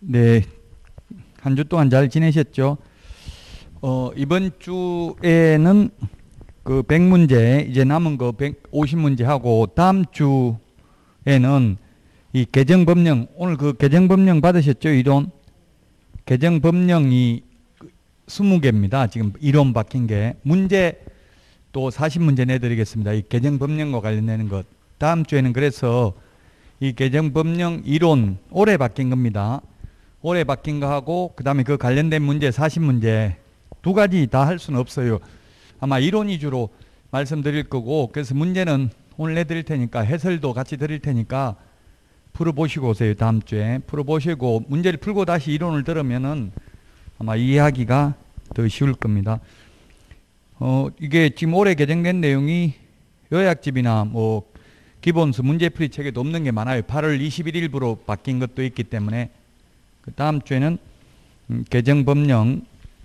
네, 한 주 동안 잘 지내셨죠? 이번 주에는 그 100문제, 이제 남은 거 150문제 하고, 다음 주에는 이 개정법령, 오늘 그 개정법령 받으셨죠? 이론? 개정법령이 20개입니다. 지금 이론 바뀐 게. 문제 또 40문제 내드리겠습니다. 이 개정법령과 관련되는 것. 다음 주에는 그래서 이 개정법령 이론, 올해 바뀐 겁니다. 올해 바뀐 거 하고, 그 다음에 그 관련된 문제 40문제 두 가지 다 할 수는 없어요. 아마 이론 위주로 말씀드릴 거고, 그래서 문제는 오늘 내드릴 테니까 해설도 같이 드릴 테니까 풀어보시고 오세요. 다음 주에 풀어보시고 문제를 풀고 다시 이론을 들으면은 아마 이해하기가 더 쉬울 겁니다. 이게 지금 올해 개정된 내용이 요약집이나 뭐 기본수 문제풀이 책에도 없는 게 많아요. 8월 21일부로 바뀐 것도 있기 때문에 그 다음 주에는 개정법령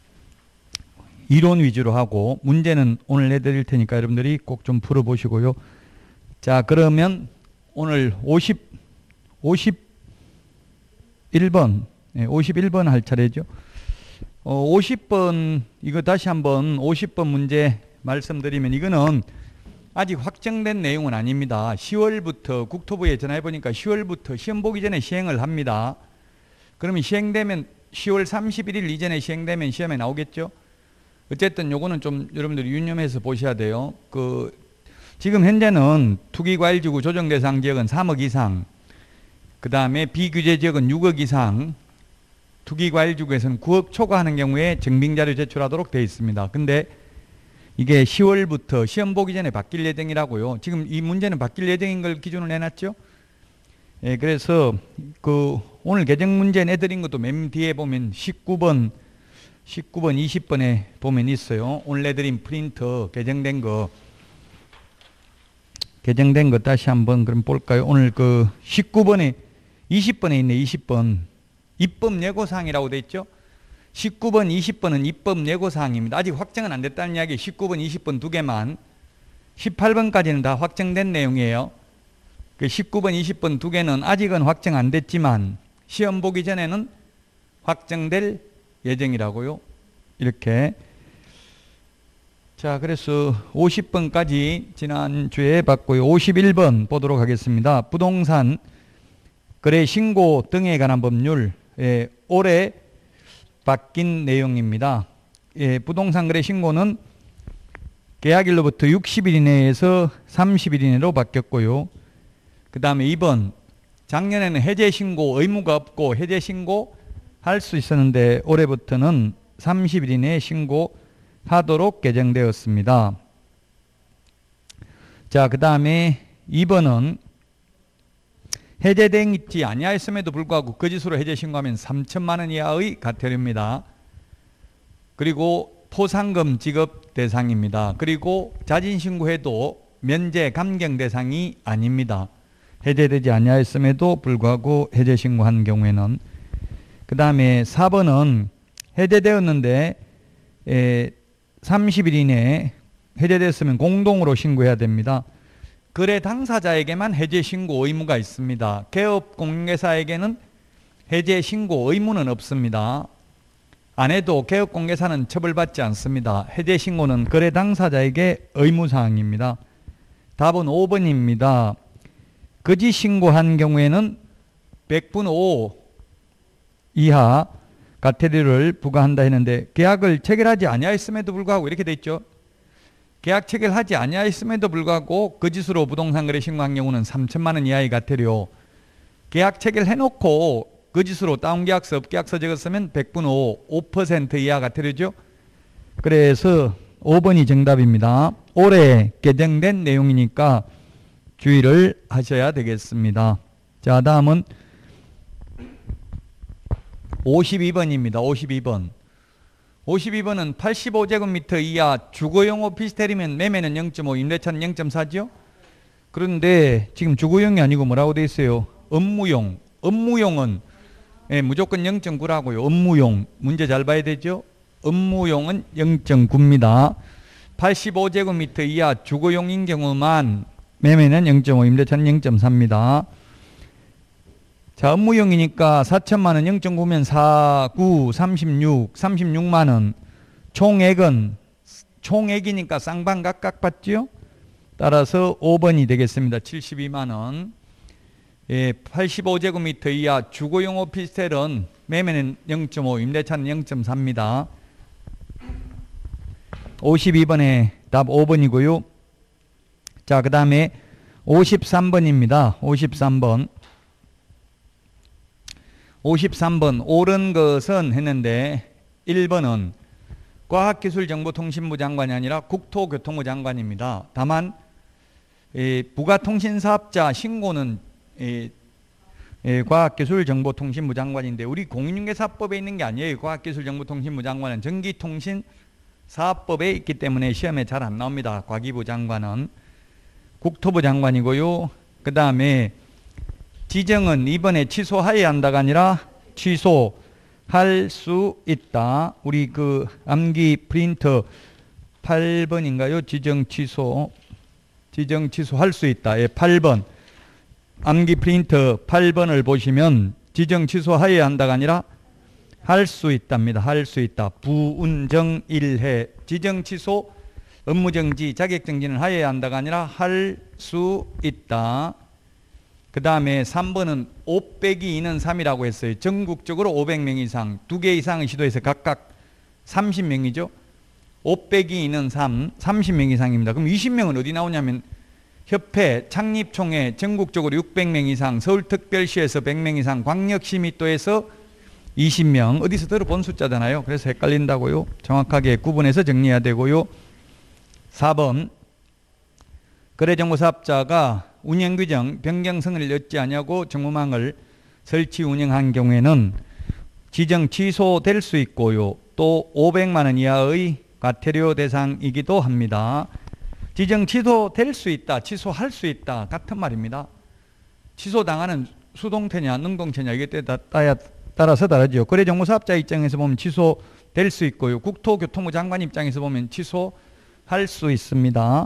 이론 위주로 하고 문제는 오늘 내드릴 테니까 여러분들이 꼭 좀 풀어보시고요. 자, 그러면 오늘 51번, 네, 51번 할 차례죠. 50번, 이거 다시 한번 50번 문제 말씀드리면 이거는 아직 확정된 내용은 아닙니다. 10월부터 국토부에 전화해보니까 10월부터 시험 보기 전에 시행을 합니다. 그러면 시행되면 10월 31일 이전에 시행되면 시험에 나오겠죠. 어쨌든 요거는 좀 여러분들이 유념해서 보셔야 돼요. 지금 현재는 투기과일지구 조정대상 지역은 3억 이상, 그 다음에 비규제 지역은 6억 이상, 투기과일지구에서는 9억 초과하는 경우에 증빙자료 제출하도록 되어 있습니다. 근데 이게 10월부터 시험 보기 전에 바뀔 예정이라고요. 지금 이 문제는 바뀔 예정인 걸 기준으로 내놨죠. 예, 그래서 오늘 개정 문제 내드린 것도 맨 뒤에 보면 19번, 20번에 보면 있어요. 오늘 내드린 프린터 개정된 거 다시 한번 그럼 볼까요? 오늘 19번에 20번에 있네. 20번 입법 예고사항이라고 돼 있죠. 19번 20번은 입법 예고사항입니다. 아직 확정은 안 됐다는 이야기. 19번 20번 두 개만, 18번까지는 다 확정된 내용이에요. 19번 20번 두 개는 아직은 확정 안 됐지만 시험 보기 전에는 확정될 예정이라고요. 이렇게. 자, 그래서 50번까지 지난주에 봤고요. 51번 보도록 하겠습니다. 부동산 거래 신고 등에 관한 법률, 올해 바뀐 내용입니다. 부동산 거래 신고는 계약일로부터 60일 이내에서 30일 이내로 바뀌었고요. 그 다음에 2번, 작년에는 해제 신고 의무가 없고 해제 신고 할 수 있었는데 올해부터는 30일 이내에 신고하도록 개정되었습니다. 자, 그 다음에 2번은 해제되지 아니하였음에도 불구하고 거짓으로 해제 신고하면 3천만 원 이하의 과태료입니다. 그리고 포상금 지급 대상입니다. 그리고 자진 신고해도 면제 감경 대상이 아닙니다. 해제되지 아니하였음에도 불구하고 해제 신고한 경우에는. 그 다음에 4번은 해제되었는데 30일 이내에 해제됐으면 공동으로 신고해야 됩니다. 거래 당사자에게만 해제 신고 의무가 있습니다. 개업 공개사에게는 해제 신고 의무는 없습니다. 안 해도 개업 공개사는 처벌받지 않습니다. 해제 신고는 거래 당사자에게 의무사항입니다. 답은 5번입니다. 거짓 신고한 경우에는 100분 5 이하 과태료를 부과한다 했는데 계약을 체결하지 아니하였음에도 불구하고 이렇게 돼 있죠. 계약 체결하지 아니하였음에도 불구하고 거짓으로 부동산 거래 신고한 경우는 3천만 원 이하의 과태료. 계약 체결해놓고 거짓으로 다운계약서, 업계약서 적었으면 100분 5% 이하 과태료죠. 그래서 5번이 정답입니다. 올해 개정된 내용이니까 주의를 하셔야 되겠습니다. 자, 다음은 52번입니다. 52번. 52번은 85제곱미터 이하 주거용 오피스텔이면 매매는 0.5, 임대차는 0.4죠. 그런데 지금 주거용이 아니고 뭐라고 돼 있어요? 업무용. 업무용은 무조건 0.9라고요. 업무용. 문제 잘 봐야 되죠. 업무용은 0.9입니다. 85제곱미터 이하 주거용인 경우만 매매는 0.5, 임대차는 0.4입니다. 자, 업무용이니까 4천만 원 0.9면 4, 9, 36, 36만 원. 총액이니까 쌍방 각각 받죠? 따라서 5번이 되겠습니다. 72만 원. 예, 85제곱미터 이하 주거용 오피스텔은 매매는 0.5, 임대차는 0.4입니다. 52번에 답 5번이고요. 자, 그 다음에 53번입니다. 53번. 53번 옳은 것은 했는데 1번은 과학기술정보통신부 장관이 아니라 국토교통부 장관입니다. 다만 부가통신사업자 신고는 과학기술정보통신부 장관인데 우리 공인중개사법에 있는 게 아니에요. 과학기술정보통신부 장관은 전기통신사업법에 있기 때문에 시험에 잘 안 나옵니다. 과기부 장관은 국토부 장관이고요. 그 다음에 지정은 이번에 취소하여야 한다가 아니라 취소할 수 있다. 우리 그 암기 프린터 8번인가요? 지정 취소할 수 있다. 예, 8번. 암기 프린터 8번을 보시면 지정 취소하여야 한다가 아니라 할 수 있답니다. 할 수 있다. 부운정 1회. 지정 취소, 업무정지, 자격정지는 하여야 한다가 아니라 할 수 있다. 그 다음에 3번은 5 빼기 2는 3이라고 했어요. 전국적으로 500명 이상, 2개 이상의 시도에서 각각 30명이죠. 5 빼기 2는 3, 30명 이상입니다. 그럼 20명은 어디 나오냐면 협회, 창립총회, 전국적으로 600명 이상, 서울특별시에서 100명 이상, 광역시민도에서 20명, 어디서 들어본 숫자잖아요. 그래서 헷갈린다고요. 정확하게 구분해서 정리해야 되고요. 4번, 거래정보사업자가 운영규정 변경성을 여지 아니하고 정보망을 설치 운영한 경우에는 지정 취소될 수 있고요. 또 500만 원 이하의 과태료 대상이기도 합니다. 지정 취소될 수 있다, 취소할 수 있다 같은 말입니다. 취소당하는 수동태냐 능동태냐 이게 따라서 다르죠. 거래정보사업자 입장에서 보면 취소될 수 있고요. 국토교통부 장관 입장에서 보면 취소할 수 있습니다.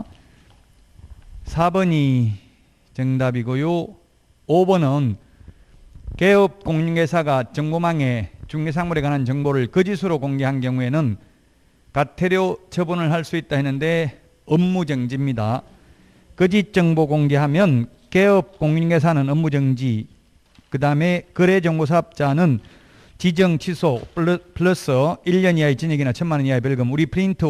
4번이 정답이고요. 5번은 개업 공인중개사가 정보망에 중개사물에 관한 정보를 거짓으로 공개한 경우에는 과태료 처분을 할 수 있다 했는데 업무정지입니다. 거짓 정보 공개하면 개업 공인중개사는 업무정지, 그 다음에 거래정보사업자는 지정 취소 플러스 1년 이하의 징역이나 1,000만 원 이하의 벌금. 우리 프린터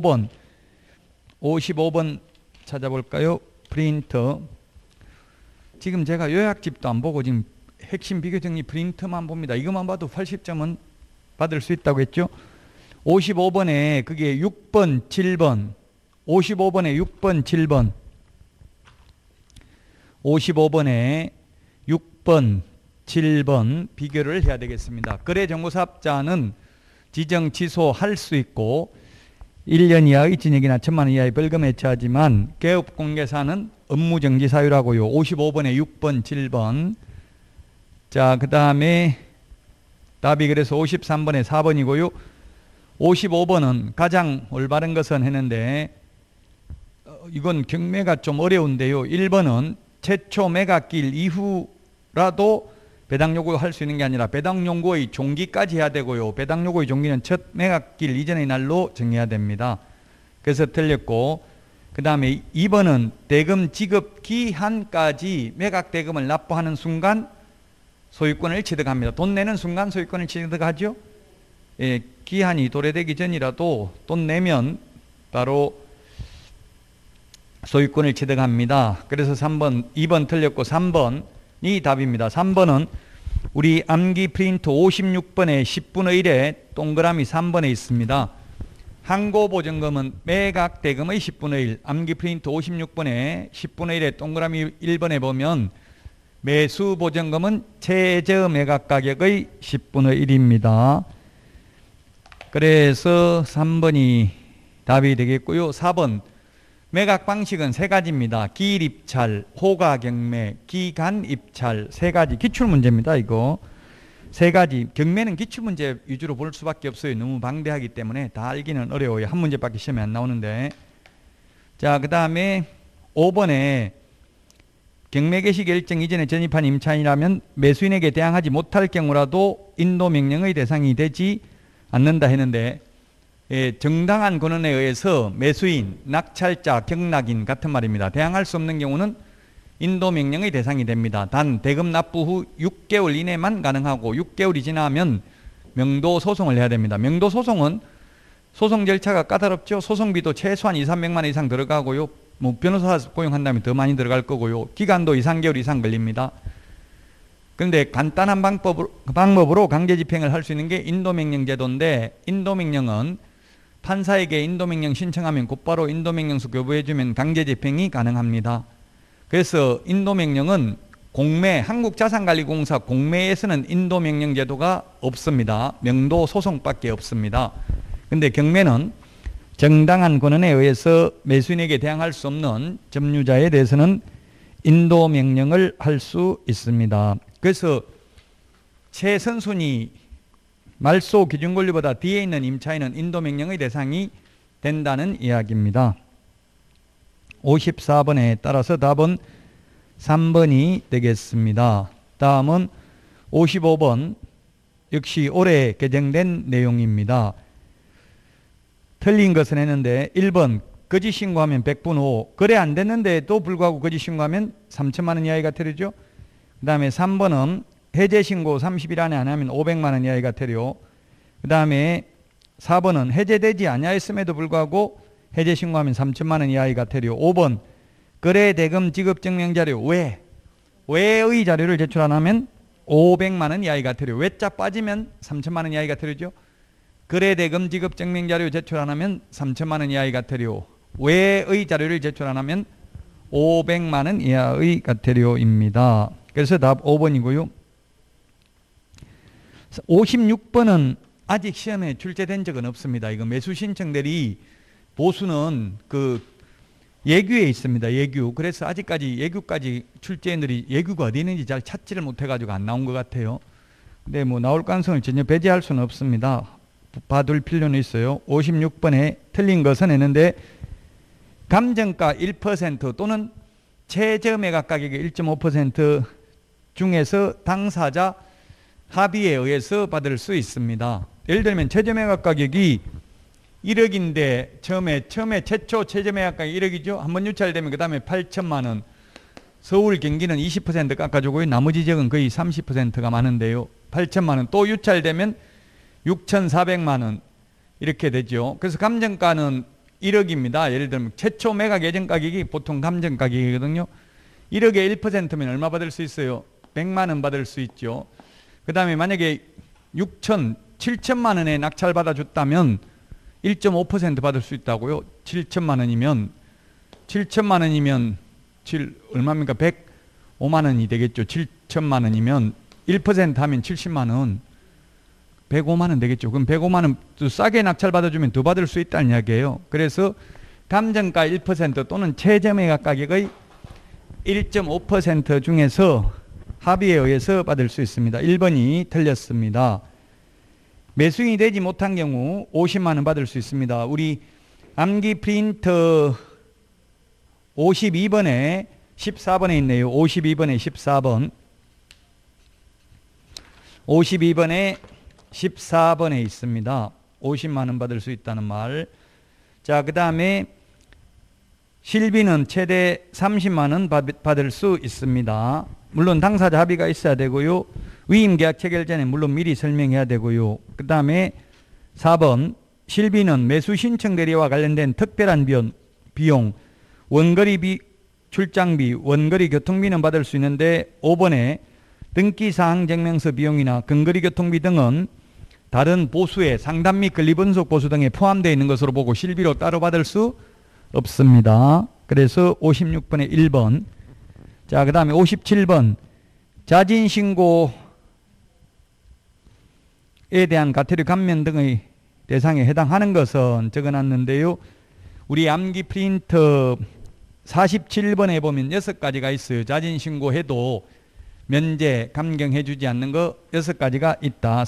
55번 찾아볼까요? 프린터. 지금 제가 요약집도 안 보고 지금 핵심 비교정리 프린터만 봅니다. 이것만 봐도 80점은 받을 수 있다고 했죠. 55번에 그게 6번, 7번. 55번에 6번, 7번. 55번에 6번, 7번 비교를 해야 되겠습니다. 거래정보사업자는 지정 취소할 수 있고 1년 이하의 징역이나 1,000만 원 이하의 벌금에 처하지만 개업공개사는 업무정지 사유라고요. 55번에 6번, 7번. 자, 그 다음에 답이 그래서 53번에 4번이고요. 55번은 가장 올바른 것은 했는데 이건 경매가 좀 어려운데요. 1번은 최초 매각기일 이후라도 배당 요구할 수 있는 게 아니라 배당 요구의 종기까지 해야 되고요. 배당 요구의 종기는 첫 매각기일 이전의 날로 정해야 됩니다. 그래서 틀렸고, 그 다음에 2번은 대금 지급 기한까지 매각 대금을 납부하는 순간 소유권을 취득합니다. 돈 내는 순간 소유권을 취득하죠. 예, 기한이 도래되기 전이라도 돈 내면 바로 소유권을 취득합니다. 그래서 2번 틀렸고 3번이 답입니다. 3번은 우리 암기 프린터 56번에 10분의 1에 동그라미 3번에 있습니다. 항고보증금은 매각대금의 10분의 1, 암기 프린터 56번에 10분의 1에 동그라미 1번에 보면 매수보증금은 최저 매각가격의 10분의 1입니다. 그래서 3번이 답이 되겠고요. 4번 매각 방식은 세 가지입니다. 기일입찰, 호가경매, 기간입찰 세 가지 기출문제입니다. 이거 세 가지. 경매는 기출문제 위주로 볼 수밖에 없어요. 너무 방대하기 때문에 다 알기는 어려워요. 한 문제밖에 시험에 안 나오는데. 자, 그 다음에 5번에 경매 개시 결정 이전에 전입한 임차인이라면 매수인에게 대항하지 못할 경우라도 인도명령의 대상이 되지 않는다 했는데, 정당한 권한에 의해서 매수인, 낙찰자, 경락인 같은 말입니다. 대항할 수 없는 경우는 인도명령의 대상이 됩니다. 단 대금 납부 후 6개월 이내만 가능하고 6개월이 지나면 명도소송을 해야 됩니다. 명도소송은 소송 절차가 까다롭죠. 소송비도 최소한 2, 300만 원 이상 들어가고요. 뭐 변호사 고용한다면 더 많이 들어갈 거고요. 기간도 2, 3개월 이상 걸립니다. 그런데 간단한 방법으로 강제 집행을 할 수 있는 게 인도명령 제도인데, 인도명령은 판사에게 인도명령 신청하면 곧바로 인도명령서 교부해주면 강제 집행이 가능합니다. 그래서 인도명령은 공매, 한국자산관리공사 공매에서는 인도명령 제도가 없습니다. 명도소송밖에 없습니다. 근데 경매는 정당한 권한에 의해서 매수인에게 대항할 수 없는 점유자에 대해서는 인도명령을 할 수 있습니다. 그래서 최선순위 말소 기준권리보다 뒤에 있는 임차인은 인도명령의 대상이 된다는 이야기입니다. 54번에 따라서 답은 3번이 되겠습니다. 다음은 55번, 역시 올해 개정된 내용입니다. 틀린 것은 했는데 1번 거짓 신고하면 100분 후, 거래 안 됐는데도 불구하고 거짓 신고하면 3천만 원 이하의 과태료죠. 그 다음에 3번은 해제 신고 30일 안에 안 하면 500만 원 이하의 과태료. 그 다음에 4번은 해제되지 아니하였음에도 불구하고 해제 신고하면 3천만 원 이하의 과태료. 5번 거래 대금 지급 증명 자료 외의 자료를 제출 안 하면 500만 원 이하의 과태료. 외자 빠지면 3천만 원 이하의 과태료죠. 거래 대금 지급 증명 자료 제출 안 하면 3천만 원 이하의 과태료. 외의 자료를 제출 안 하면 500만 원 이하의 과태료입니다. 그래서 답 5번이고요. 56번은 아직 시험에 출제된 적은 없습니다. 이거 매수 신청들이 보수는 그 예규에 있습니다. 예규. 그래서 아직까지 예규까지 출제인들이 예규가 어디 있는지 잘 찾지를 못해가지고 안 나온 것 같아요. 근데 뭐 나올 가능성을 전혀 배제할 수는 없습니다. 봐둘 필요는 있어요. 56번에 틀린 것은 했는데 감정가 1% 또는 최저매각 가격의 1.5% 중에서 당사자 합의에 의해서 받을 수 있습니다. 예를 들면 최저매각 가격이 1억인데 처음에 최초 최저매각 가격이 1억이죠. 한번 유찰되면 그 다음에 8천만 원. 서울 경기는 20% 깎아주고요. 나머지 지역은 거의 30%가 많은데요. 8천만 원. 또 유찰되면 6,400만 원 이렇게 되죠. 그래서 감정가는 1억입니다. 예를 들면 최초 매각 예정 가격이 보통 감정 가격이거든요. 1억에 1%면 얼마 받을 수 있어요? 100만 원 받을 수 있죠. 그 다음에 만약에 7천만 원에 낙찰 받아줬다면 1.5% 받을 수 있다고요. 7천만 원이면 얼마입니까? 105만 원이 되겠죠. 7천만 원이면 1% 하면 70만 원. 105만 원 되겠죠. 그럼 105만 원 싸게 낙찰 받아주면 더 받을 수 있다는 이야기예요. 그래서 감정가 1% 또는 최저매각 가격의 1.5% 중에서 합의에 의해서 받을 수 있습니다. 1번이 틀렸습니다. 매수인이 되지 못한 경우 50만 원 받을 수 있습니다. 우리 암기 프린터 52번에 14번에 있네요. 52번에 14번. 52번에 14번에 있습니다. 50만 원 받을 수 있다는 말. 자, 그 다음에 실비는 최대 30만 원 받을 수 있습니다. 물론 당사자 합의가 있어야 되고요. 위임계약 체결 전에 물론 미리 설명해야 되고요. 그 다음에 4번 실비는 매수 신청 대리와 관련된 특별한 비용, 원거리 출장비, 원거리 교통비는 받을 수 있는데 5번에 등기사항 증명서 비용이나 근거리 교통비 등은 다른 보수에 상담 및 권리분석 보수 등에 포함되어 있는 것으로 보고 실비로 따로 받을 수 없습니다. 그래서 56번에 1번. 자, 그 다음에 57번 자진신고에 대한 과태료 감면 등의 대상에 해당하는 것은 적어놨는데요. 우리 암기 프린터 47번에 보면 6가지가 있어요. 자진신고해도 면제, 감경해주지 않는 거 6가지가 있다.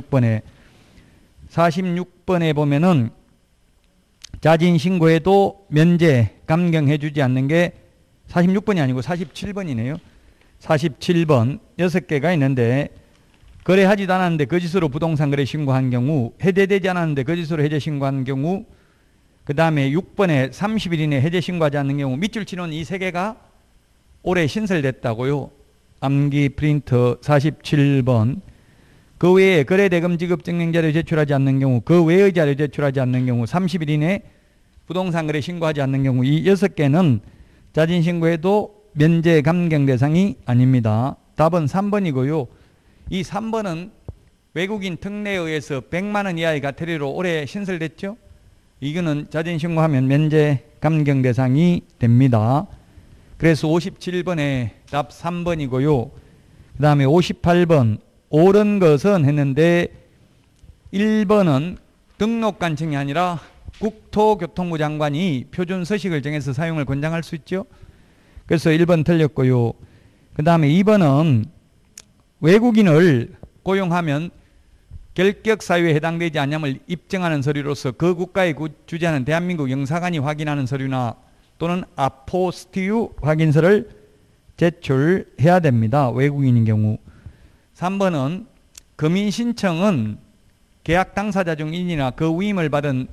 46번에 보면은 자진신고해도 면제, 감경해주지 않는 게 46번이 아니고 47번이네요. 47번 6개가 있는데 거래하지도 않았는데 거짓으로 부동산 거래 신고한 경우, 해제되지 않았는데 거짓으로 해제 신고한 경우, 그 다음에 6번에 30일 이내 해제 신고하지 않는 경우, 밑줄 치는 이 3개가 올해 신설됐다고요. 암기 프린터 47번. 그 외에 거래대금 지급 증명자료 제출하지 않는 경우, 그 외의 자료 제출하지 않는 경우, 30일 이내 부동산 거래 신고하지 않는 경우, 이 6개는 자진 신고해도 면제 감경 대상이 아닙니다. 답은 3번이고요. 이 3번은 외국인 특례에 의해서 100만 원 이하의 과태료로 올해 신설됐죠. 이거는 자진 신고하면 면제 감경 대상이 됩니다. 그래서 57번에 답 3번이고요. 그 다음에 58번 옳은 것은 했는데 1번은 등록관청이 아니라 국토교통부 장관이 표준 서식을 정해서 사용을 권장할 수 있죠. 그래서 1번 틀렸고요. 그 다음에 2번은 외국인을 고용하면 결격 사유에 해당되지 않음을 입증하는 서류로서 그 국가에 주재하는 대한민국 영사관이 확인하는 서류나 또는 아포스티유 확인서를 제출해야 됩니다. 외국인인 경우. 3번은 금인 신청은 계약 당사자 중 1인이나 그 위임을 받은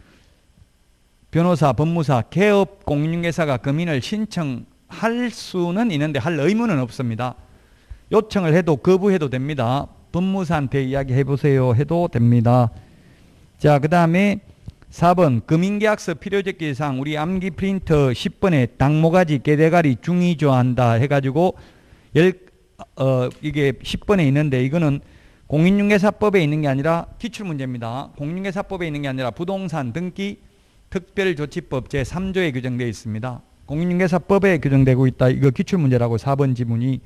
변호사, 법무사, 개업 공인중개사가 금인을 신청할 수는 있는데 할 의무는 없습니다. 요청을 해도 거부해도 됩니다. 법무사한테 이야기해 보세요 해도 됩니다. 자, 그 다음에 4번 금인계약서 필요적기상 우리 암기 프린터 10번에 당모가지, 깨대가리, 중의조한다 해가지고 이게 10번에 있는데 이거는 공인중개사법에 있는 게 아니라 기출문제입니다. 공인중개사법에 있는 게 아니라 부동산 등기 특별조치법 제3조에 규정되어 있습니다. 공인중개사법에 규정되고 있다. 이거 기출문제라고 4번 지문이.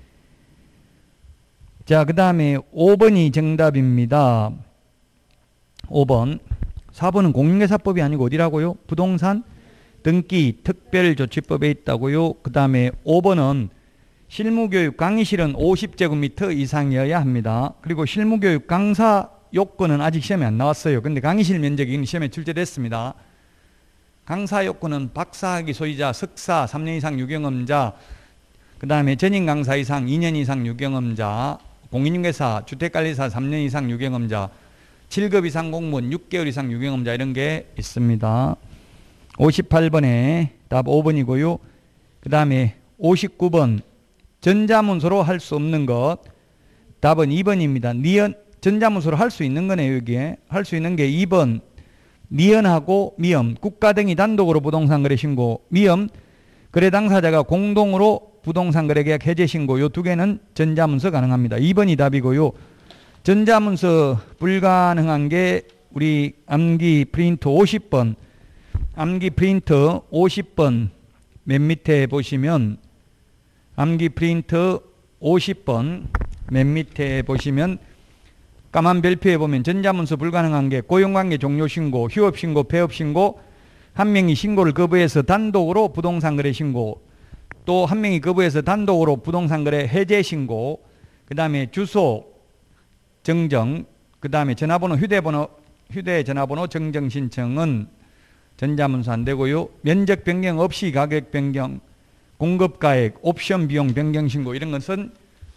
자, 그 다음에 5번이 정답입니다. 5번. 4번은 공인중개사법이 아니고 어디라고요? 부동산 등기 특별조치법에 있다고요. 그 다음에 5번은 실무교육 강의실은 50제곱미터 이상이어야 합니다. 그리고 실무교육 강사 요건은 아직 시험에 안 나왔어요. 근데 강의실 면적이 시험에 출제됐습니다. 강사 요건은 박사학위 소유자, 석사 3년 이상 유경험자, 그 다음에 전임 강사 이상 2년 이상 유경험자, 공인중개사, 주택관리사 3년 이상 유경험자, 7급 이상 공무원 6개월 이상 유경험자 이런 게 있습니다. 58번에 답 5번이고요. 그 다음에 59번 전자문서로 할 수 없는 것. 답은 2번입니다. 전자문서로 할 수 있는 거네요. 여기에 할 수 있는 게 2번 니은하고 미음, 국가 등이 단독으로 부동산 거래 신고, 미음 거래 당사자가 공동으로 부동산 거래 계약 해제 신고, 요 두 개는 전자문서 가능합니다. 2번이 답이고요. 전자문서 불가능한 게 우리 암기 프린터 50번, 암기 프린터 50번 맨 밑에 보시면 암기 프린터 50번 맨 밑에 보시면 까만 별표에 보면 전자문서 불가능한 게 고용관계 종료신고, 휴업신고, 폐업신고, 한 명이 신고를 거부해서 단독으로 부동산 거래 신고, 또 한 명이 거부해서 단독으로 부동산 거래 해제 신고, 그 다음에 주소 정정, 그 다음에 전화번호, 휴대전화번호 정정 신청은 전자문서 안 되고요. 면적 변경 없이 가격 변경, 공급가액, 옵션 비용 변경 신고 이런 것은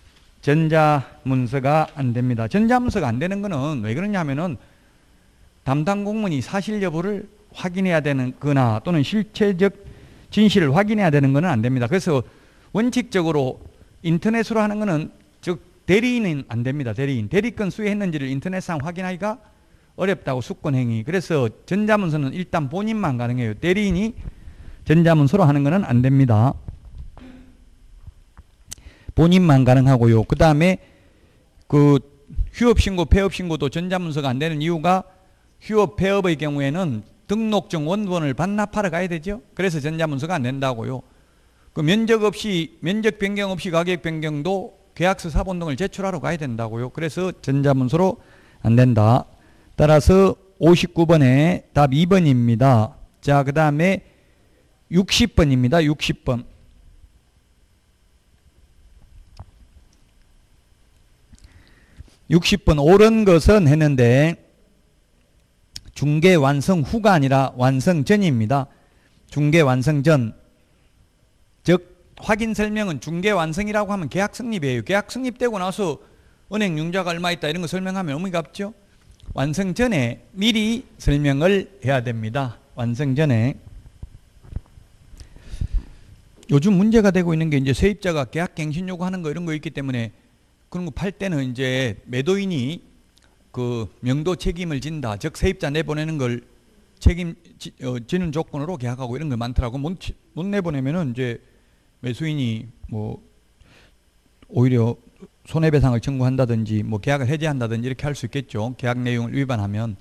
전자문서가 안 됩니다. 전자문서가 안 되는 거는 왜 그러냐면은 담당 공무원이 사실 여부를 확인해야 되는 거나 또는 실체적 진실을 확인해야 되는 거는 안 됩니다. 그래서 원칙적으로 인터넷으로 하는 거는 즉 대리인은 안 됩니다. 대리건 수여했는지를 인터넷상 확인하기가 어렵다고 수권행위. 그래서 전자문서는 일단 본인만 가능해요. 대리인이 전자문서로 하는 거는 안 됩니다. 본인만 가능하고요. 그 다음에 그 휴업신고, 폐업신고도 전자문서가 안 되는 이유가 휴업, 폐업의 경우에는 등록증 원본을 반납하러 가야 되죠. 그래서 전자문서가 안 된다고요. 그 면적 변경 없이 가격 변경도 계약서 사본 등을 제출하러 가야 된다고요. 그래서 전자문서로 안 된다. 따라서 59번에 답 2번입니다. 자, 그 다음에 60번입니다. 60번. 60번 옳은 것은 했는데 중개 완성 후가 아니라 완성 전입니다. 중개 완성 전. 즉 확인 설명은 중개 완성이라고 하면 계약 성립이에요. 계약 성립되고 나서 은행 융자가 얼마 있다 이런 거 설명하면 의미가 없죠. 완성 전에 미리 설명을 해야 됩니다. 완성 전에. 요즘 문제가 되고 있는 게 이제 세입자가 계약갱신 요구하는 거 이런 거 있기 때문에 그런 거 팔 때는 이제 매도인이 그 명도 책임을 진다. 즉 세입자 내보내는 걸 책임지는 조건으로 계약하고 이런 거 많더라고. 못 내보내면은 이제 매수인이 뭐 오히려 손해배상을 청구한다든지 뭐 계약을 해지한다든지 이렇게 할 수 있겠죠. 계약 내용을 위반하면.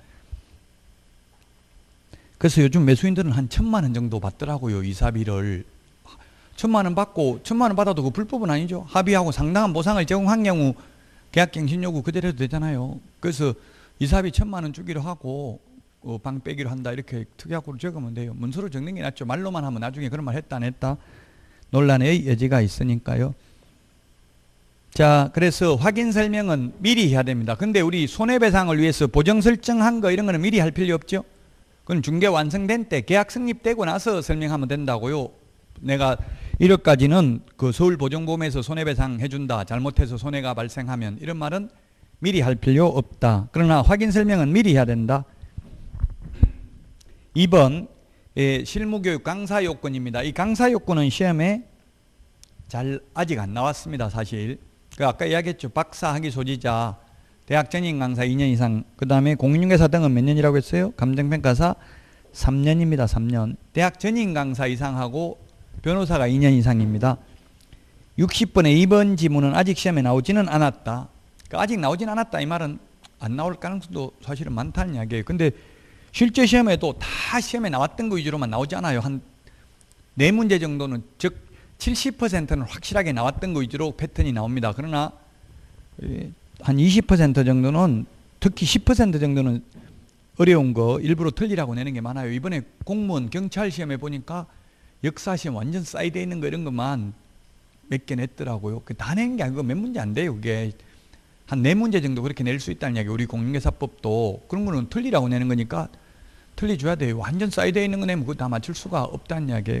그래서 요즘 매수인들은 한 1,000만 원 정도 받더라고요. 이사비를. 1,000만 원 받고 1,000만 원 받아도 그 불법은 아니죠. 합의하고 상당한 보상을 제공한 경우 계약갱신 요구 그대로 해도 되잖아요. 그래서 이사비 1,000만 원 주기로 하고 방 빼기로 한다 이렇게 특약으로 적으면 돼요. 문서로 적는 게 낫죠. 말로만 하면 나중에 그런 말 했다 안 했다 논란의 여지가 있으니까요. 자, 그래서 확인 설명은 미리 해야 됩니다. 근데 우리 손해배상을 위해서 보정 설정한 거 이런 거는 미리 할 필요 없죠. 그건 중개 완성된 때 계약 성립되고 나서 설명하면 된다고요. 내가 1억까지는 그 서울보증보험에서 손해배상 해준다. 잘못해서 손해가 발생하면 이런 말은 미리 할 필요 없다. 그러나 확인 설명은 미리 해야 된다. 2번 실무교육 강사 요건입니다. 이 강사 요건은 시험에 아직 안 나왔습니다. 사실. 아까 이야기했죠. 박사 학위 소지자, 대학 전임 강사 2년 이상, 그 다음에 공인중개사 등은 몇 년이라고 했어요? 감정평가사 3년입니다. 3년. 대학 전임 강사 이상하고 변호사가 2년 이상입니다. 60번의 2번 지문은 아직 시험에 나오지는 않았다. 그러니까 아직 나오지는 않았다. 이 말은 안 나올 가능성도 사실은 많다는 이야기예요. 근데 실제 시험에도 다 시험에 나왔던 거 위주로만 나오지 않아요. 한 4문제 정도는, 즉 70%는 확실하게 나왔던 거 위주로 패턴이 나옵니다. 그러나 한 20% 정도는, 특히 10% 정도는 어려운 거 일부러 틀리라고 내는 게 많아요. 이번에 공무원 경찰 시험에 보니까 역사 시험 완전 사이드에 있는 거 이런 것만 몇 개 냈더라고요. 다 낸 게 아니고 몇 문제 안 돼요. 그게 한 4문제 정도 그렇게 낼 수 있다는 이야기. 우리 공인중개사법도 그런 거는 틀리라고 내는 거니까 틀려줘야 돼요. 완전 사이드에 있는 거 내면 그거 다 맞출 수가 없다는 이야기예요.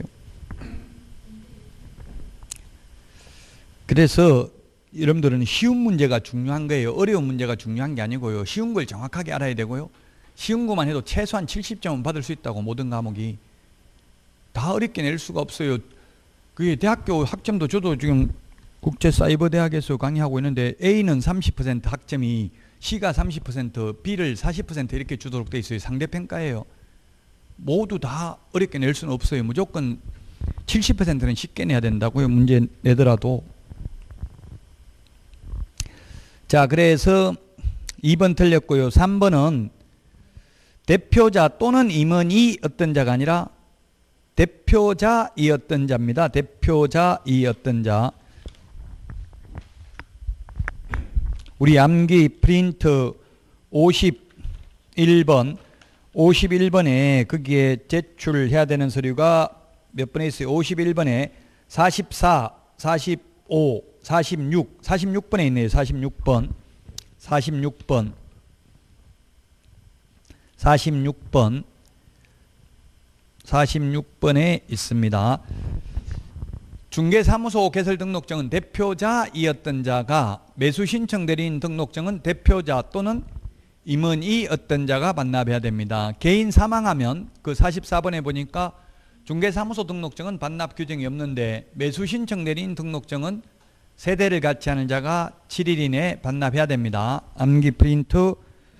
그래서 여러분들은 쉬운 문제가 중요한 거예요. 어려운 문제가 중요한 게 아니고요. 쉬운 걸 정확하게 알아야 되고요. 쉬운 것만 해도 최소한 70점은 받을 수 있다고. 모든 과목이 다 어렵게 낼 수가 없어요. 그게 대학교 학점도 저도 지금 국제사이버대학에서 강의하고 있는데 A는 30% 학점이, C가 30%, B를 40% 이렇게 주도록 돼 있어요. 상대평가예요. 모두 다 어렵게 낼 수는 없어요. 무조건 70%는 쉽게 내야 된다고요. 문제 내더라도. 자, 그래서 2번 틀렸고요. 3번은 대표자 또는 임원이 어떤 자가 아니라 대표자이었던 자입니다. 대표자이었던 자. 우리 암기 프린트 51번 51번에 거기에 제출해야 되는 서류가 몇 번에 있어요? 51번에 44, 45, 46, 46번에 있네요. 46번. 46번. 46번. 46번에 있습니다. 중개사무소 개설 등록증은 대표자이었던 자가, 매수신청대리인 등록증은 대표자 또는 임원이었던 자가 반납해야 됩니다. 개인 사망하면 그 44번에 보니까 중개사무소 등록증은 반납 규정이 없는데 매수신청대리인 등록증은 세대를 같이 하는 자가 7일 이내에 반납해야 됩니다. 암기 프린트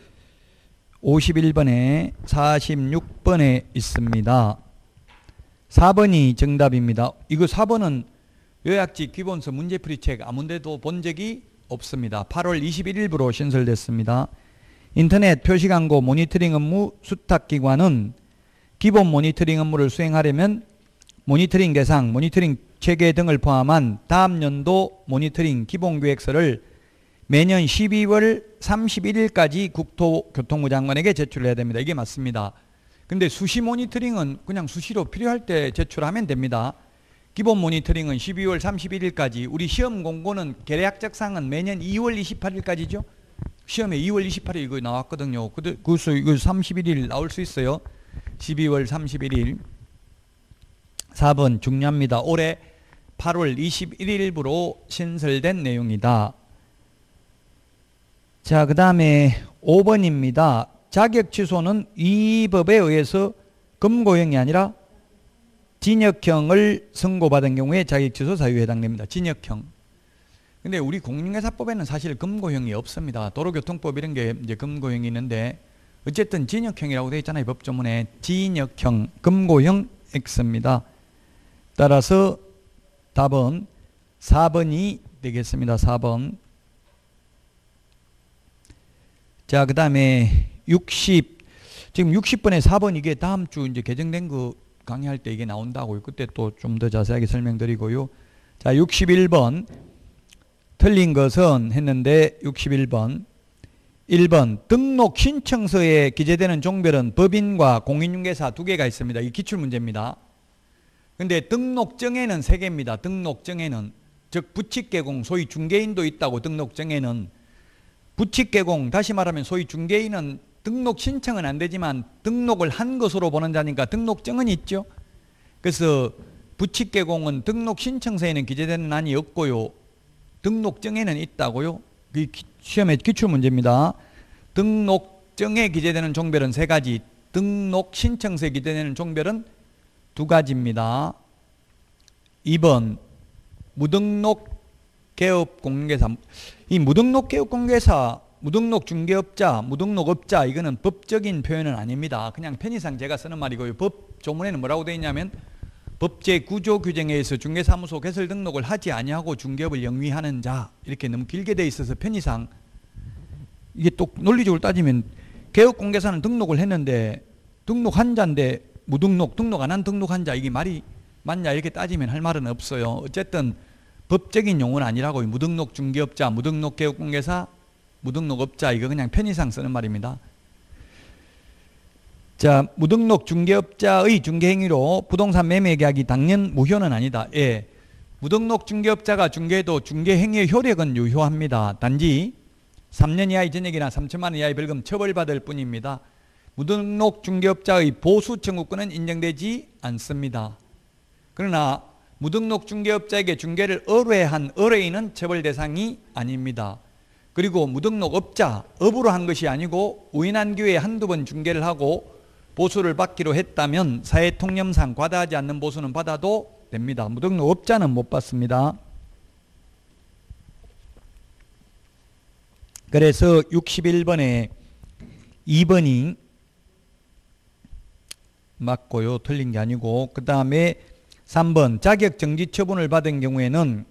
51번에 46번에 있습니다. 4번이 정답입니다. 이거 4번은 요약지 기본서 문제풀이책 아무데도 본 적이 없습니다. 8월 21일부로 신설됐습니다. 인터넷 표시광고 모니터링 업무 수탁기관은 기본 모니터링 업무를 수행하려면 모니터링 대상, 모니터링 체계 등을 포함한 다음 연도 모니터링 기본계획서를 매년 12월 31일까지 국토교통부 장관에게 제출해야 됩니다. 이게 맞습니다. 근데 수시 모니터링은 그냥 수시로 필요할 때 제출하면 됩니다. 기본 모니터링은 12월 31일까지, 우리 시험 공고는 계략적 사항은 매년 2월 28일까지죠. 시험에 2월 28일 이거 나왔거든요. 그래서 이거 31일 나올 수 있어요. 12월 31일. 4번 중요합니다. 올해 8월 21일부로 신설된 내용이다. 자, 그 다음에 5번입니다. 자격 취소는 이 법에 의해서 금고형이 아니라 징역형을 선고받은 경우에 자격 취소 사유에 해당됩니다. 징역형. 근데 우리 공인중개사법에는 사실 금고형이 없습니다. 도로교통법 이런 게 이제 금고형이 있는데 어쨌든 징역형이라고 되어 있잖아요. 법조문에 징역형, 금고형 X입니다. 따라서 답은 4번이 되겠습니다. 4번. 자, 그 다음에 지금 60번에 4번 이게 다음 주 이제 개정된 거 강의할 때 이게 나온다고요. 그때 또 좀 더 자세하게 설명드리고요. 자, 61번. 틀린 것은 했는데 61번. 1번. 등록 신청서에 기재되는 종별은 법인과 공인중개사 2개가 있습니다. 이 기출문제입니다. 근데 등록증에는 3개입니다. 등록증에는. 즉 부칙개공, 소위 중개인도 있다고 등록증에는. 부칙개공, 다시 말하면 소위 중개인은 등록 신청은 안 되지만 등록을 한 것으로 보는 자니까 등록증은 있죠. 그래서 부칙개공은 등록 신청서에는 기재되는 안이 없고요. 등록증에는 있다고요. 시험의 기출문제입니다. 등록증에 기재되는 종별은 3가지, 등록 신청서에 기재되는 종별은 2가지입니다. 2번 무등록 개업공개사. 이 무등록 개업공개사, 무등록 중개업자, 무등록업자 이거는 법적인 표현은 아닙니다. 그냥 편의상 제가 쓰는 말이고요. 법 조문에는 뭐라고 되어 있냐면 법제 구조 규정에 의해서 중개사무소 개설 등록을 하지 아니하고 중개업을 영위하는 자, 이렇게 너무 길게 되어 있어서 편의상 이게 또 논리적으로 따지면 개업공개사는 등록을 했는데 등록한 자인데 무등록, 등록 안 한 등록한 자, 이게 말이 맞냐 이렇게 따지면 할 말은 없어요. 어쨌든 법적인 용어는 아니라고요. 무등록 중개업자, 무등록 개업공개사, 무등록업자 이거 그냥 편의상 쓰는 말입니다. 자, 무등록 중개업자의 중개행위로 부동산 매매 계약이 당연 무효는 아니다. 예, 무등록 중개업자가 중개해도 중개행위의 효력은 유효합니다. 단지 3년 이하의 전액이나 3천만 원 이하의 벌금 처벌받을 뿐입니다. 무등록 중개업자의 보수 청구권은 인정되지 않습니다. 그러나 무등록 중개업자에게 중개를 의뢰한 의뢰인은 처벌 대상이 아닙니다. 그리고 무등록업자, 업으로 한 것이 아니고 우연한 기회에 한두 번 중개를 하고 보수를 받기로 했다면 사회통념상 과다하지 않는 보수는 받아도 됩니다. 무등록업자는 못 받습니다. 그래서 61번에 2번이 맞고요. 틀린 게 아니고, 그 다음에 3번 자격정지 처분을 받은 경우에는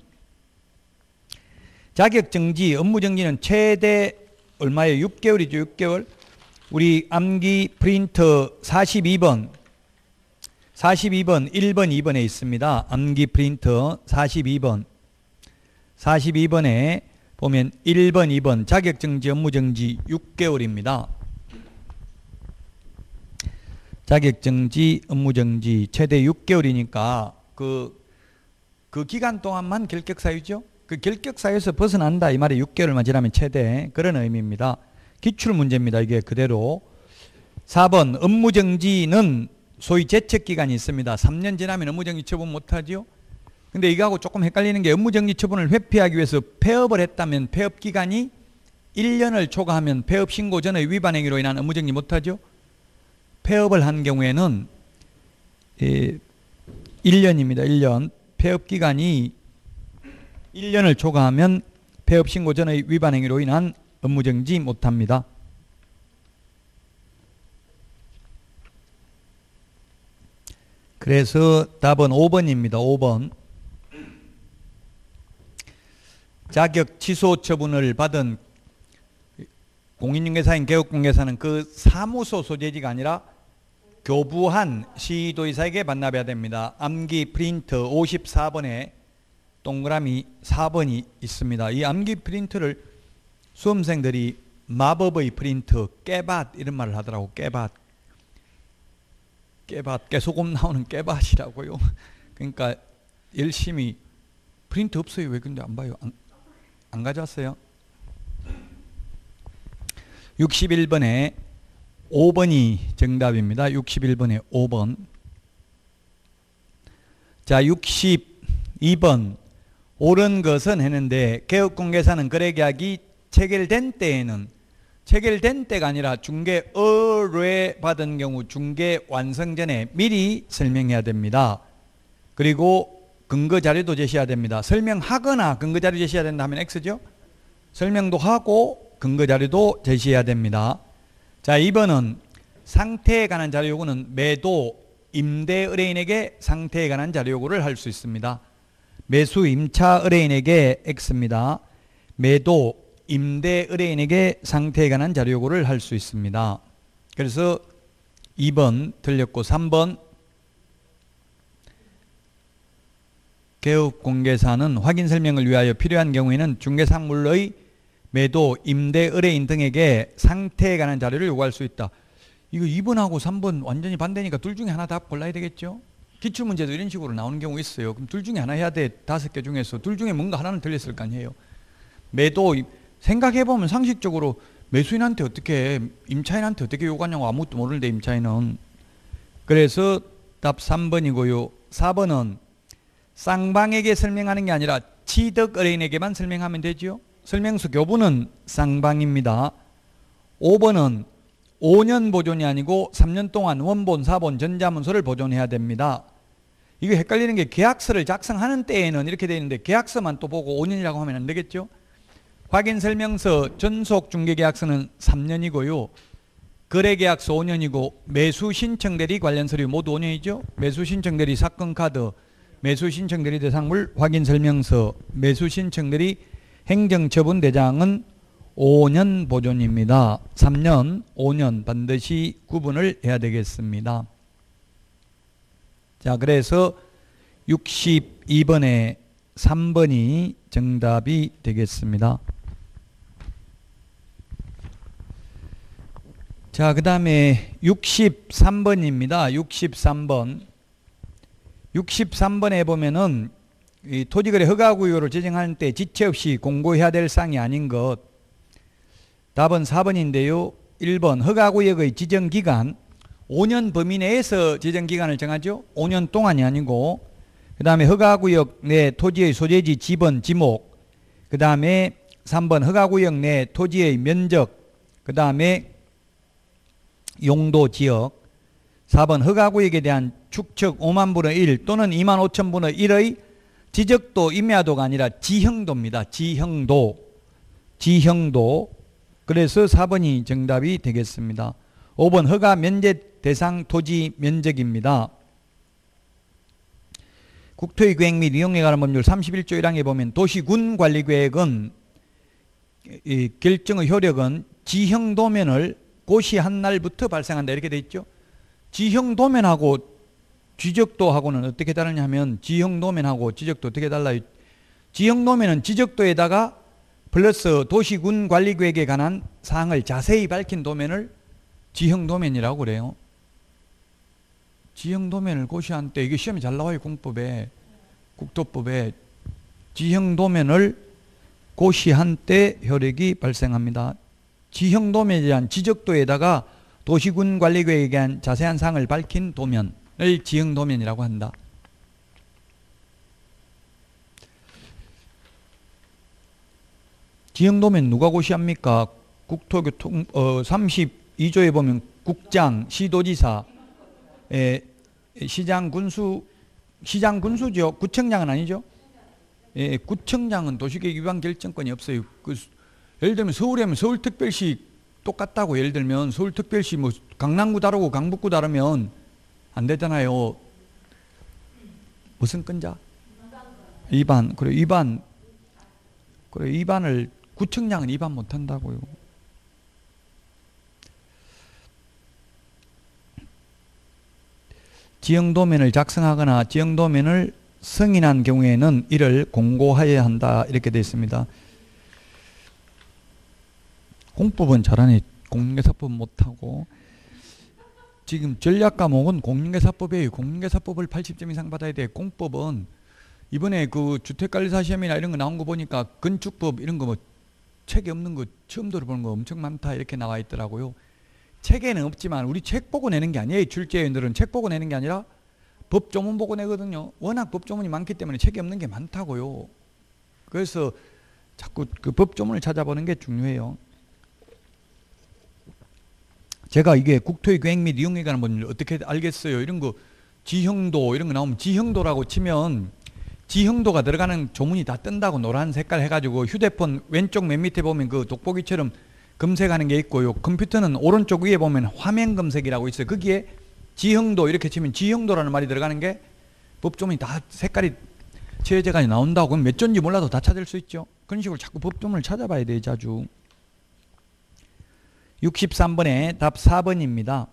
자격정지, 업무정지는 최대 얼마예요? 6개월이죠. 6개월. 우리 암기 프린터 42번 1번, 2번에 있습니다. 암기 프린터 42번에 보면 1번, 2번 자격정지, 업무정지 6개월입니다. 자격정지, 업무정지 최대 6개월이니까 그 기간 동안만 결격사유죠. 그 결격사유에서 벗어난다 이 말이 6개월만 지나면 최대, 그런 의미입니다. 기출문제입니다. 이게 그대로. 4번 업무정지는 소위 제척기간이 있습니다. 3년 지나면 업무정지 처분 못하죠. 근데 이거하고 조금 헷갈리는 게 업무정지 처분을 회피하기 위해서 폐업을 했다면 폐업기간이 1년을 초과하면 폐업신고 전의 위반 행위로 인한 업무정지 못하죠. 폐업을 한 경우에는 1년입니다. 1년. 폐업기간이 1년을 초과하면 폐업신고 전의 위반 행위로 인한 업무정지 못합니다. 그래서 답은 5번입니다. 5번. 자격 취소 처분을 받은 공인중개사인 개업공개사는 그 사무소 소재지가 아니라 교부한 시도의사에게 반납해야 됩니다. 암기 프린터 54번에 동그라미 4번이 있습니다. 이 암기 프린터를 수험생들이 마법의 프린터, 깨밭 이런 말을 하더라고. 깨밭, 깨소금 나오는 깨밭이라고요. 그러니까 열심히 프린터 없어요. 왜 근데 안 봐요? 안 가져왔어요? 61번에 5번이 정답입니다. 61번에 5번. 자, 62 2번 옳은 것은 했는데 개업공개사는 거래계약이 체결된 때에는 체결된 때가 아니라 중개 의뢰 받은 경우 중개 완성 전에 미리 설명해야 됩니다. 그리고 근거 자료도 제시해야 됩니다. 설명하거나 근거 자료 제시해야 된다 하면 X죠. 설명도 하고 근거 자료도 제시해야 됩니다. 자, 2번은 상태에 관한 자료 요구는 매도 임대 의뢰인에게 상태에 관한 자료 요구를 할 수 있습니다. 매수 임차 의뢰인에게 X입니다. 매도 임대 의뢰인에게 상태에 관한 자료 요구를 할 수 있습니다. 그래서 2번 틀렸고 3번 개업공개사는 확인 설명을 위하여 필요한 경우에는 중개상물의 매도, 임대, 의뢰인 등에게 상태에 관한 자료를 요구할 수 있다. 이거 2번하고 3번 완전히 반대니까 둘 중에 하나 답 골라야 되겠죠? 기출문제도 이런 식으로 나오는 경우 있어요. 그럼 둘 중에 하나 해야 돼. 5개 중에서 둘 중에 뭔가 하나는 틀렸을 거 아니에요. 매도, 생각해보면 상식적으로 매수인한테 어떻게, 임차인한테 어떻게 요구하냐고 아무것도 모르는데 임차인은. 그래서 답 3번이고요. 4번은 쌍방에게 설명하는 게 아니라 취득 의뢰인에게만 설명하면 되죠. 설명서 교부는 쌍방입니다. 5번은 5년 보존이 아니고 3년 동안 원본, 사본, 전자문서를 보존해야 됩니다. 이거 헷갈리는 게 계약서를 작성하는 때에는 이렇게 되어 있는데 계약서만 또 보고 5년이라고 하면 안 되겠죠. 확인설명서, 전속중개계약서는 3년이고요. 거래계약서 5년이고 매수신청대리 관련 서류 모두 5년이죠. 매수신청대리 사건카드, 매수신청대리 대상물 확인설명서, 매수신청대리 행정처분대장은 5년 보존입니다. 3년, 5년 반드시 구분을 해야 되겠습니다. 자, 그래서 62번에 3번이 정답이 되겠습니다. 자, 그 다음에 63번입니다. 63번. 63번에 보면은 이 토지거래 허가구역을 제정할 때 지체 없이 공고해야 될 사항이 아닌 것. 답은 4번인데요. 1번 허가구역의 지정기간 5년 범위 내에서 지정기간을 정하죠. 5년 동안이 아니고. 그 다음에 허가구역 내 토지의 소재지 지번, 지목. 그 다음에 3번 허가구역 내 토지의 면적. 그 다음에 용도 지역. 4번 허가구역에 대한 축척 5만 분의 1 또는 2만 5천 분의 1의 지적도, 임야도가 아니라 지형도입니다. 지형도. 그래서 4번이 정답이 되겠습니다. 5번 허가 면제 대상 토지 면적입니다. 국토의 계획 및 이용에 관한 법률 31조 1항에 보면 도시군 관리계획은 이 결정의 효력은 지형도면을 고시한 날부터 발생한다 이렇게 돼 있죠. 지형도면하고 지적도하고는 어떻게 다르냐면 지형도면하고 지적도 어떻게 달라요? 지형도면은 지적도에다가 플러스 도시군 관리계획에 관한 사항을 자세히 밝힌 도면을 지형도면이라고 그래요. 지형도면을 고시한 때 이게 시험에 잘 나와요. 공법에 국토법에 지형도면을 고시한 때 효력이 발생합니다. 지형도면에 대한 지적도에다가 도시군 관리계획에 대한 자세한 사항을 밝힌 도면을 지형도면이라고 한다. 지형도면 누가 고시합니까? 국토교통 32조에 보면 국장, 시도지사, 시장 군수죠. 구청장은 아니죠. 구청장은 도시계획 위반 결정권이 없어요. 예를 들면 서울이면 서울특별시 똑같다고. 예를 들면 서울특별시 뭐 강남구 다르고 강북구 다르면 안 되잖아요. 무슨 건자? 위반. 그래 위반을 구청장은 위반 못 한다고요. 지형도면을 작성하거나 지형도면을 승인한 경우에는 이를 공고하여야 한다 이렇게 되어 있습니다. 공법은 잘하네. 공인중개사법 못하고. 지금 전략과목은 공인중개사법이에요. 공인중개사법을 80점 이상 받아야 돼. 공법은 이번에 그 주택관리사 시험이나 이런 거 나온 거 보니까 건축법 이런 거 뭐 책에 없는 거 처음 들어보는 거 엄청 많다 이렇게 나와 있더라고요. 책에는 없지만 우리 책 보고 내는 게 아니에요. 출제위원들은 책 보고 내는 게 아니라 법조문 보고 내거든요. 워낙 법조문이 많기 때문에 책이 없는 게 많다고요. 그래서 자꾸 그 법조문을 찾아보는 게 중요해요. 제가 이게 국토의 계획 및 이용에 관한 법률 어떻게 알겠어요? 이런 거 지형도 이런 거 나오면 지형도라고 치면 지형도가 들어가는 조문이 다 뜬다고 노란 색깔 해가지고 휴대폰 왼쪽 맨 밑에 보면 그 돋보기처럼 검색하는 게 있고요. 컴퓨터는 오른쪽 위에 보면 화면 검색이라고 있어요. 거기에 지형도 이렇게 치면 지형도라는 말이 들어가는 게 법조문이 다 색깔이 체제가 나온다고. 그럼 몇 조인지 몰라도 다 찾을 수 있죠. 그런 식으로 자꾸 법조문을 찾아봐야 돼요. 자주. 63번에 답 4번입니다.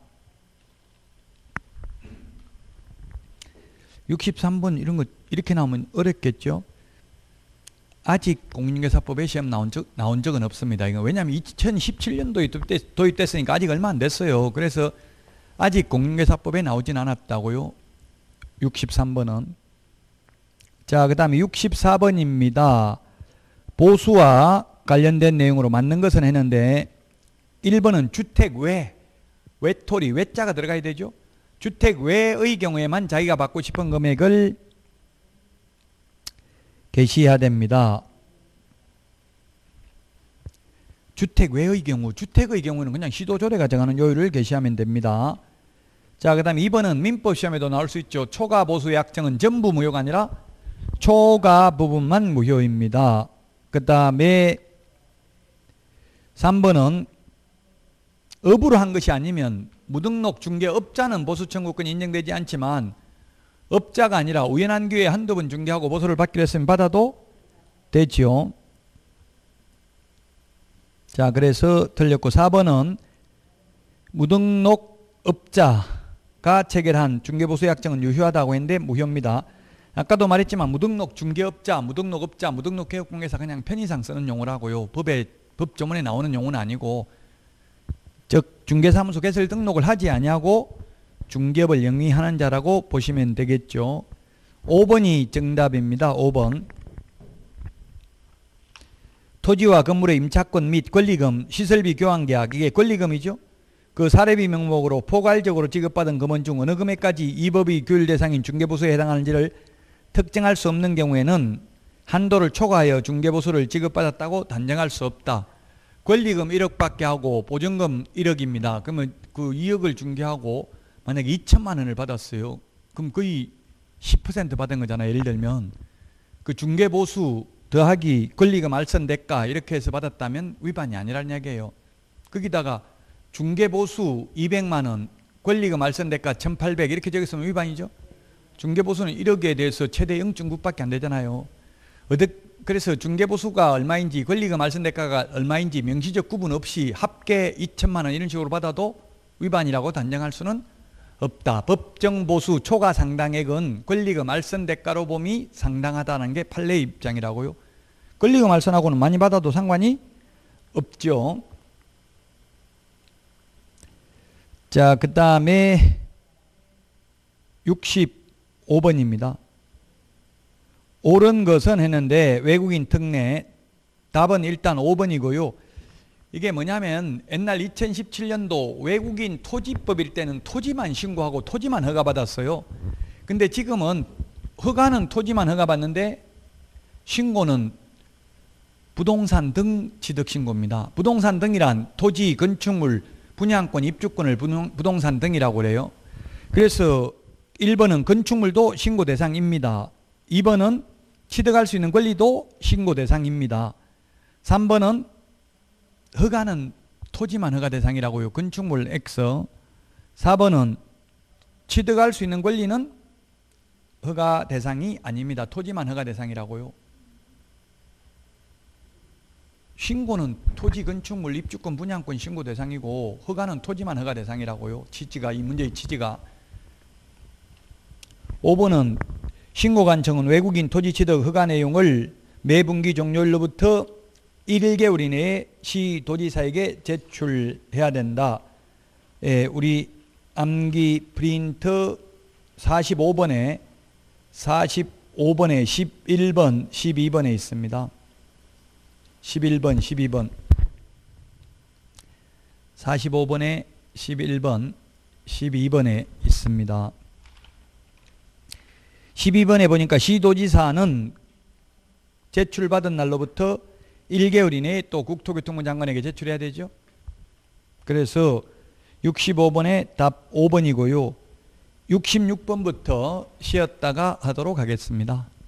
63번 이런 거 이렇게 나오면 어렵겠죠. 아직 공인중개사법에 시험 나온 적은 없습니다. 이거 왜냐하면 2017년도에 도입됐으니까 아직 얼마 안 됐어요. 그래서 아직 공인중개사법에 나오진 않았다고요. 63번은. 자, 그 다음에 64번입니다. 보수와 관련된 내용으로 맞는 것은 했는데 1번은 주택 외토리, 외자가 들어가야 되죠. 주택 외의 경우에만 자기가 받고 싶은 금액을 게시해야 됩니다. 주택 외의 경우, 주택의 경우는 그냥 시도조례가 정하는 요율을 게시하면 됩니다. 자, 그 다음에 2번은 민법 시험에도 나올 수 있죠. 초과 보수의 약정은 전부 무효가 아니라 초과 부분만 무효입니다. 그 다음에 3번은 업으로 한 것이 아니면 무등록 중개업자는 보수 청구권이 인정되지 않지만 업자가 아니라 우연한 기회에 한두 번 중개하고 보수를 받기로 했으면 받아도 되지요. 자, 그래서 틀렸고 4번은 무등록 업자가 체결한 중개보수 약정은 유효하다고 했는데 무효입니다. 아까도 말했지만 무등록 중개업자, 무등록업자, 무등록개업공개사 그냥 편의상 쓰는 용어라고요. 법조문에 나오는 용어는 아니고, 즉 중개사무소 개설 등록을 하지 아니하고 중개업을 영위하는 자라고 보시면 되겠죠. 5번이 정답입니다. 5번. 토지와 건물의 임차권 및 권리금, 시설비 교환계약, 이게 권리금이죠. 그 사례비 명목으로 포괄적으로 지급받은 금원 중 어느 금액까지 이 법이 규율 대상인 중개보수에 해당하는지를 특정할 수 없는 경우에는 한도를 초과하여 중개보수를 지급받았다고 단정할 수 없다. 권리금 1억밖에 하고 보증금 1억입니다. 그러면 그 2억을 중개하고 만약에 2천만 원을 받았어요. 그럼 거의 10% 받은 거잖아요. 예를 들면 그 중개보수 더하기 권리금 알선 대가 이렇게 해서 받았다면 위반이 아니라는 얘기예요. 거기다가 중개보수 200만 원, 권리금 알선 대가 1,800 이렇게 적었으면 위반이죠. 중개보수는 1억에 대해서 최대 0.9밖에 안 되잖아요. 그래서 중개보수가 얼마인지 권리금 알선 대가가 얼마인지 명시적 구분 없이 합계 2천만 원 이런 식으로 받아도 위반이라고 단정할 수는 없다. 법정보수 초과 상당액은 권리금 알선 대가로 봄이 상당하다는 게 판례 입장이라고요. 권리금 알선하고는 많이 받아도 상관이 없죠. 자, 그 다음에 65번입니다. 옳은 것은 했는데 외국인 특례, 답은 일단 5번이고요. 이게 뭐냐면 옛날 2017년도 외국인 토지법일 때는 토지만 신고하고 토지만 허가받았어요. 근데 지금은 허가는 토지만 허가받는데 신고는 부동산 등 취득신고입니다. 부동산 등이란 토지, 건축물, 분양권, 입주권을 부동산 등이라고 그래요. 그래서 1번은 건축물도 신고 대상입니다. 2번은 취득할 수 있는 권리도 신고 대상입니다. 3번은 허가는 토지만 허가 대상이라고요. 건축물 X. 4번은 취득할 수 있는 권리는 허가 대상이 아닙니다. 토지만 허가 대상이라고요. 신고는 토지, 건축물, 입주권, 분양권 신고 대상이고 허가는 토지만 허가 대상이라고요. 취지가, 이 문제의 취지가. 5번은 신고관청은 외국인 토지 취득 허가 내용을 매 분기 종료일로부터 1개월 이내에 시도지사에게 제출해야 된다. 예, 우리 암기 프린트 45번에 11번, 12번에 있습니다. 11번, 12번. 45번에 11번, 12번에 있습니다. 12번에 보니까 시도지사는 제출받은 날로부터 1개월 이내에 또 국토교통부 장관에게 제출해야 되죠. 그래서 65번에 답 5번이고요. 66번부터 쉬었다가 하도록 하겠습니다.